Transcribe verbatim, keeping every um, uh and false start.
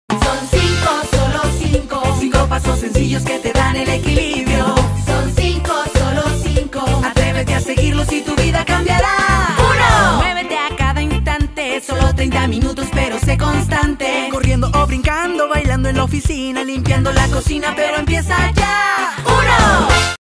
Son cinco, solo cinco. Cinco pasos sencillos que te dan el equilibrio. Son cinco, solo cinco. Atrévete a seguirlos y tu vida cambiará. Uno. Muévete a cada instante, solo treinta minutos pero sé constante. Corriendo o brincando, bailando en la oficina, limpiando la cocina, pero empieza ya.